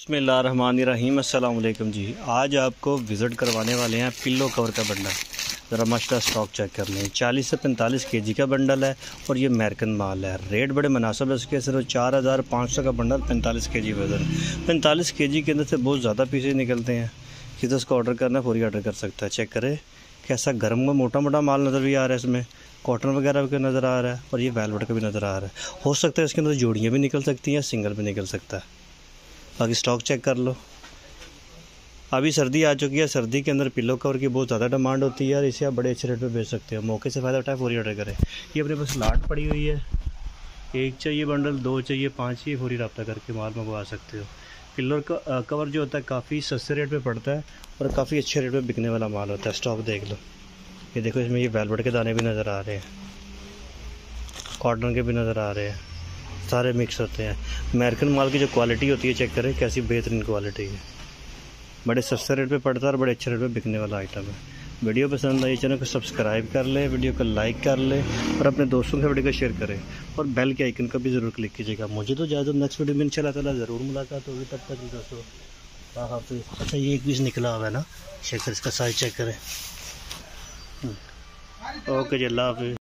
बिस्मिल्लाहिर्रहमानिर्रहीम। अस्सलाम वालेकुम जी। आज आपको विज़िट करवाने वाले हैं पिल्लो कवर का बंडल। ज़रा माशाल्लाह स्टॉक चेक कर लें। 40 से 45 केजी का बंडल है और ये अमेरिकन माल है। रेट बड़े मुनासिब है इसके, सिर्फ 4500 का बंडल, 45 केजी वज़न। 45 केजी के अंदर से बहुत ज़्यादा पीसेज निकलते हैं। किसी उसको ऑर्डर करना है पूरी ऑर्डर कर सकता है। चेक करें कैसा गर्म का मोटा मोटा माल नज़र भी आ रहा है, इसमें कॉटन वगैरह का नज़र आ रहा है और ये वेलवेट का भी नज़र आ रहा है। हो सकता है इसके अंदर जोड़ियाँ भी निकल सकती हैं, सिंगल भी निकल सकता है। बाकी स्टॉक चेक कर लो। अभी सर्दी आ चुकी है, सर्दी के अंदर पिलो कवर की बहुत ज़्यादा डिमांड होती है और इसे आप बड़े अच्छे रेट पे बेच सकते हो। मौके से फ़ायदा उठाए, पूरी ऑर्डर करें। ये अपने पास लाट पड़ी हुई है, एक चाहिए बंडल, दो चाहिए, 5 चाहिए, पूरी रब्ता करके माल मंगवा सकते हो। पिलो का कवर जो होता है काफ़ी सस्ते रेट पे पड़ता है और काफ़ी अच्छे रेट पे बिकने वाला माल होता है। स्टॉक देख लो, ये देखो, इसमें ये वेलवेट के दाने भी नज़र आ रहे हैं, कॉटन के भी नज़र आ रहे हैं, सारे मिक्स होते हैं। अमेरिकन माल की जो क्वालिटी होती है चेक करें कैसी बेहतरीन क्वालिटी है। बड़े सस्ते रेट पे पड़ता है और बड़े अच्छे रेट पे बिकने वाला आइटम है। वीडियो पसंद आई चैनल को सब्सक्राइब कर ले, वीडियो को लाइक कर ले और अपने दोस्तों के वीडियो को शेयर करें और बेल के आइकन का भी ज़रूर क्लिक कीजिएगा। मुझे तो ज़्यादा नेक्स्ट वीडियो में इंशाल्लाह ताला ज़रूर मुलाकात होगी। तब तक दोस्तों हाफिज़। अच्छा, ये एक पीस निकला हुआ है ना, चेक कर, इसका साइज चेक करें। ओके जी, अल्लाह हाफिज़।